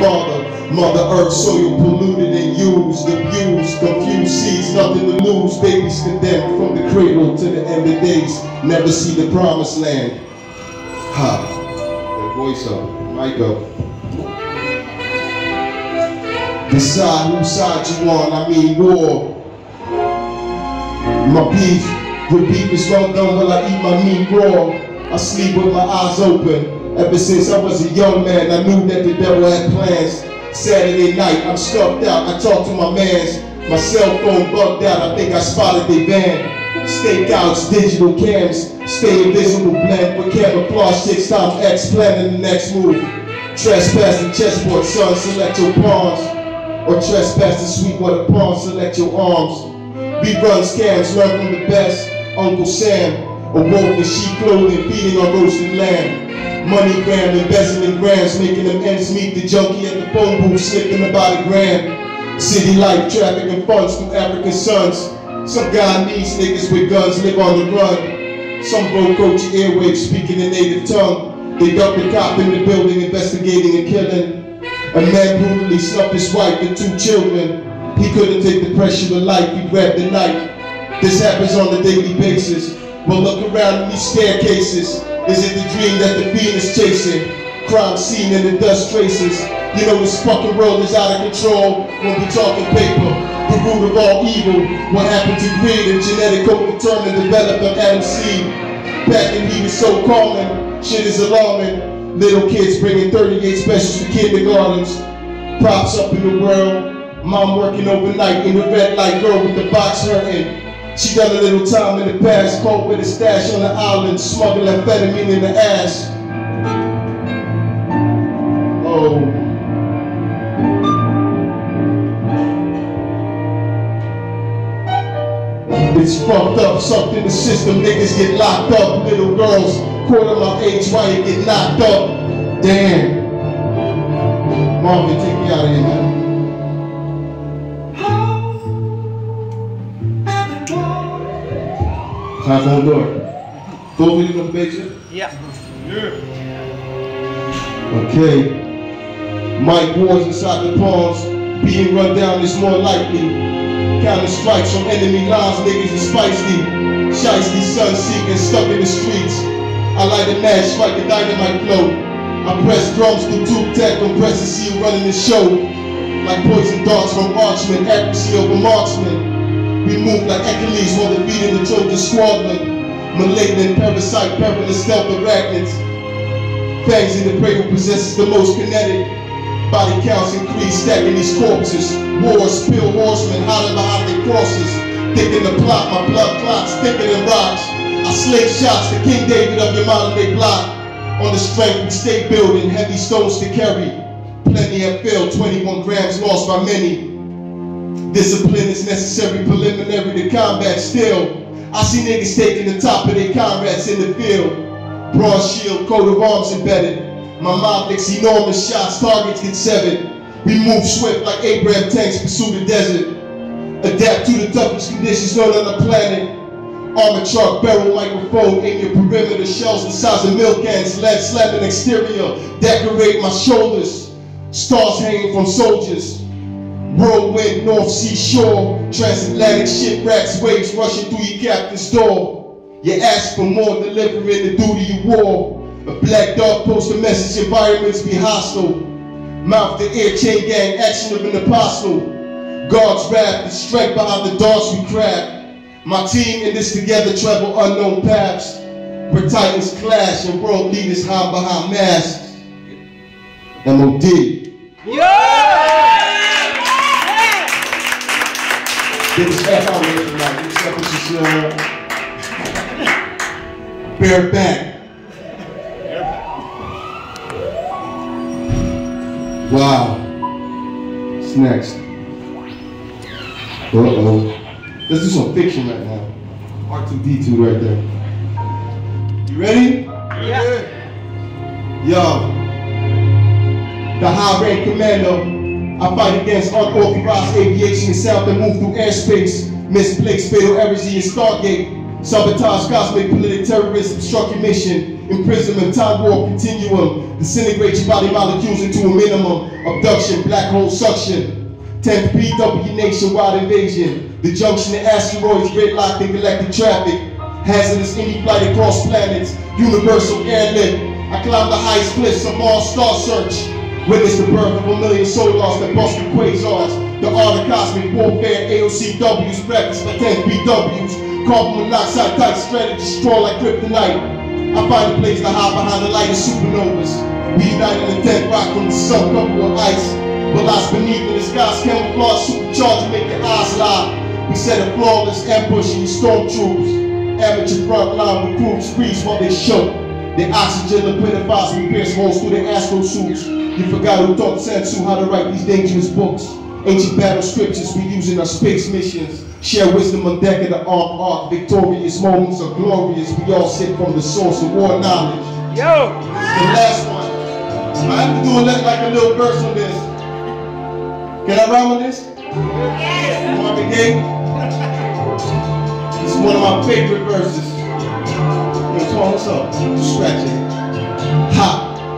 father. Mother Earth, soil polluted and used, abused, confused seeds, nothing to lose. Babies condemned from the cradle to the end of days. Never see the promised land. Ha. That voice up, mic up. Decide whose side you on, I mean war. My beef, the beef is well done while I eat my meat raw. I sleep with my eyes open. Ever since I was a young man, I knew that the devil had plans. Saturday night, I'm stuffed out, I talk to my mans. My cell phone bugged out, I think I spotted their van. Stakeouts, digital cams, stay invisible blend with camouflage 6 times X, planning the next move. Trespass the chessboard, son, select your pawns. Or trespass the Sweetwater Pond, select your arms. We run scams, learn from the best. Uncle Sam, awoke in sheep clothing, feeding on roasted lamb. Money gram, embezzling grams, making them ends meet. The junkie at the phone booth, slipping about $1,000. City life, trafficking funds through African sons. Some Guyanese niggas with guns live on the run. Some broke coach airwaves, speaking a native tongue. They ducked the cop in the building, investigating a killing. A man brutally snuffed his wife and 2 children. He couldn't take the pressure of life, he grabbed the knife. This happens on a daily basis. Well, look around in these staircases. Is it the dream that the fiend is chasing? Crime scene and the dust traces. You know this fucking world is out of control when we talking paper. The root of all evil. What happened to greed and genetic code determined developed on Adam seed? Back then he was so common. Shit is alarming. Little kids bringing 38 specials to kindergartens. Props up in the world. Mom working overnight in the red light, girl with the box hurting. She got a little time in the past, caught with a stash on the island, smuggle amphetamine in the ass. Oh. It's fucked up, sucked in the system, niggas get locked up. Little girls, quarter my age, why you get knocked up? Damn. Marvin, take me out of here, man. Time on door. Go with you, bitch? Yeah. Okay. Mike Wars inside the pawns. Being run down is more likely. Counting strikes from enemy lines, niggas is feisty. Shiesty, sun seeking, stuck in the streets. I light a match, strike a dynamite flow. I press drums through tube tech, compress to see you running the show. Like poison darts from archmen, accuracy over marksmen. We move like Achilles while defeating the Trojan squadron. Malignant, parasite, perilous stealth arachnids. Fangs in the cradle possesses the most kinetic. Body counts increase, stacking these corpses. Wars, pill horsemen, hiding behind their crosses. Thick in the plot, my blood clots, thicker than rocks. I slay shots, the King David of your modern day block. On the strength we stay building, heavy stones to carry. Plenty have failed, 21 grams lost by many. Discipline is necessary, preliminary to combat still. I see niggas taking the top of their comrades in the field. Bronze shield, coat of arms embedded. My mouth licks enormous shots, targets get severed. We move swift like Abraham tanks pursue the desert. Adapt to the toughest conditions known on the planet. Armor truck, barrel microphone, aim your perimeter, shells the size of milk cans, lead slamming exterior, decorate my shoulders. Stars hanging from soldiers. Whirlwind, North Sea shore, transatlantic shipwrecks, waves rushing through your captain's door. You ask for more, delivering the duty you wore. A black dog post a message, environments be hostile. Mouth to ear, chain gang, action of an apostle. God's wrath, the strength behind the darts we craft. My team in this together travel unknown paths. Where titans clash and world leaders hide behind masks. M.O.D. Yeah! Dit is echt aanwezig vandaag. Dit is eventjes bareback. Wow. What's next? Uh-oh. Let's do some fiction right now. R2-D2 right there. You ready? Yeah. Yo. The high-rank commando. I fight against unauthorized aviation and sound that move through airspace. Misplaced fatal errors in your Stargate. Sabotage cosmic politic terrorists, obstruct your mission. imprisonment, time warp continuum, disintegrate your body molecules into a minimum, abduction, black hole suction, 10th PW nationwide invasion, the junction of asteroids, gridlock and galactic traffic, hazardous any flight across planets, universal airlift, I climb the highest cliffs of Mars star search, witness the birth of a million solars that bust through quasars, the art of cosmic warfare, AOCW's practice for 10th PWs, carbon monoxide tight strategy, destroy like kryptonite. I find a place to hide behind the light of supernovas. We unite in the dead rock from the sun covered with ice. But lies beneath in the skies, camouflage, supercharged, make your eyes lie. We set a flawless ambush in these stormtroopers. Amateur frontline recruits freeze while they shook. The oxygen liquidifies and pierce holes through their astro suits. You forgot who taught Sansu how to write these dangerous books. Ancient battle scriptures we use in our space missions. Share wisdom on deck of the armed arc. Victorious moments are glorious. We all sit from the source of war knowledge. Yo! The last one. I have to do like a little verse on this. Can I rhyme on this? Yes! Marvin Gaye? This is one of my favorite verses. Yo, Tom, what's up? Scratch it. Ha!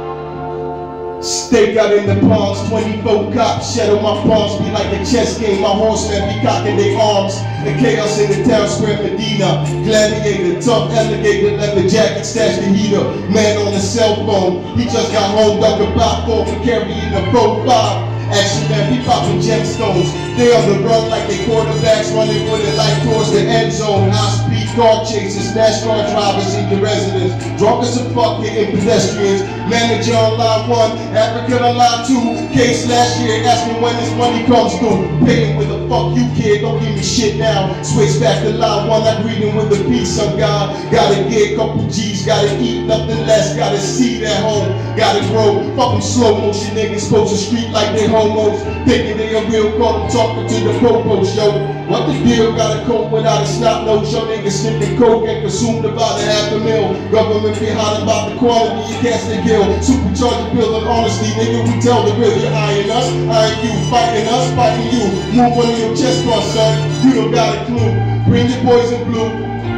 Stake out in the palms, 24 cops, shadow my palms, be like a chess game, my horsemen be cocking their arms, the chaos in the town square Medina, gladiator, tough alligator, leather jacket, stash the heater, man on a cell phone, he just got home, dug a block for carrying a 4-5, action man, be popping gemstones, they on the run like they quarterbacks, running with it like towards the end zone, high-speed car chases, NASCAR drivers in your residence, drunk as a fuck, hitting pedestrians, manager on line 1, African on line 2, case last year, ask me when this money comes through, paying with a fuck you kid, don't give me shit now, switch back to line 1, I greet him with a piece of God, gotta get a couple G's, gotta eat nothing less, gotta see that home, gotta grow, fucking slow motion niggas post the street like they homos, thinking they a real call, talking to the popos, yo, what the deal, gotta cope without a snot nose, yo niggas sniffing coke and consumed about $500,000, government behind about the quality, you can't stay gill, supercharged building honesty, nigga, we tell the real, you eyeing us, eyeing you, fighting us, fighting you, move one of your chest bars, son, you don't got a clue, bring your boys in blue,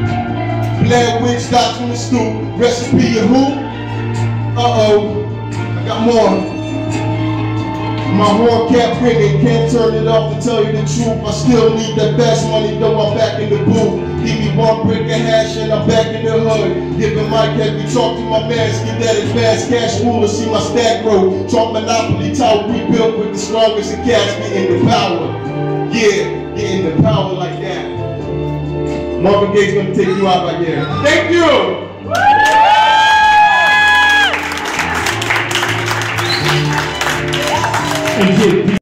Blair Witch, Doctor the Stoop, recipe of who? Uh-oh, I got more. My horn kept ringing, can't turn it off to tell you the truth. I still need that fast money, though I'm back in the booth. Give me one brick of hash and I'm back in the hood. Giving my head, we talk to my mans, get that advanced cash ruler, see my stack grow. Trump Monopoly tower rebuilt with the strongest of cats, getting the power. Yeah, getting the power like that. Marvin Gaye's gonna take you out right here. Thank you! And